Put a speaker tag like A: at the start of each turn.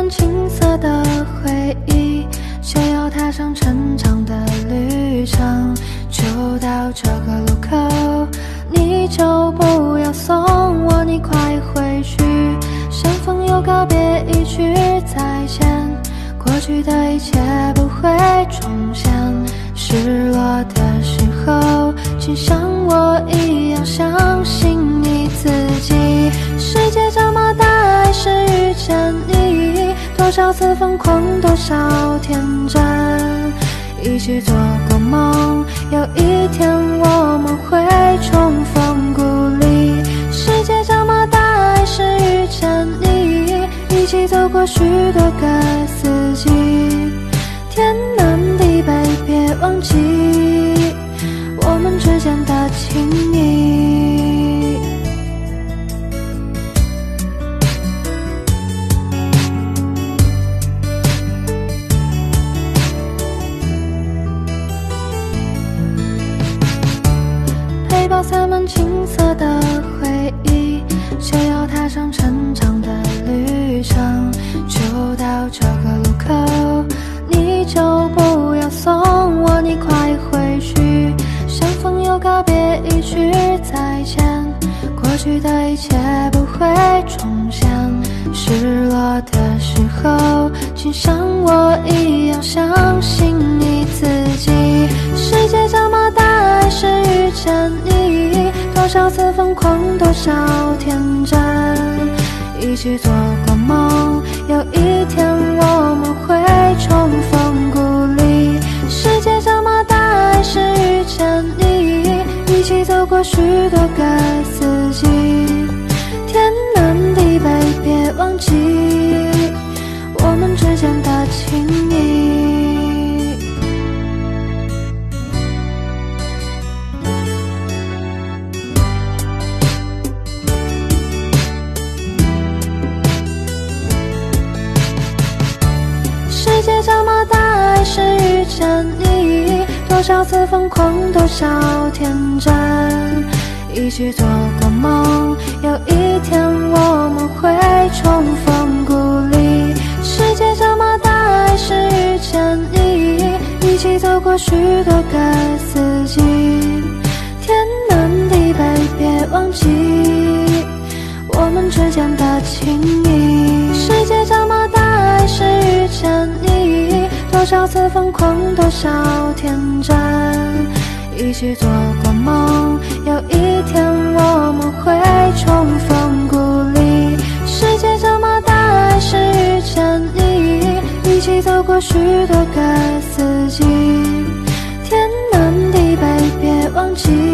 A: 满青涩的回忆，就要踏上成长的旅程。就到这个路口，你就不要送我，你快回去。相逢又告别，一句再见，过去的一切不会重现。失落的时候，请像我一样相信你自己。世界这么大，还是遇见你，多少次疯狂，多少天真，一起做过梦，有一天我们会重逢故里。世界这么大，还是遇见你，一起走过许多个四季。天南地北，别忘记我们之间的情谊。背包塞满青涩的回忆，就要踏上成长的旅程。就到这个路口，你就不要送我，你快回去。相逢又告别，一句再见，过去的一切不会重现。失落的时候，请像我一样相信你自己。世界这么大，还是遇见你，多少次疯狂，多少天真，一起做过梦，有一天我们会重逢故里。世界这么大，还是遇见你，一起走过许多个四季。天南地北，别忘记我们之间的情谊。世界这么大，还是遇见你，多少次疯狂，多少天真，一起做过梦，有一天我们会重逢故里。世界这么大，还是遇见你，一起走过许多个四季。天南地北，别忘记我们之间的情谊。世界这么大，还是遇见你，多少次疯狂，多少天真，一起做过梦，有一天我们会重逢故里。世界这么大，还是遇见你，一起走过许多个四季。天南地北，别忘记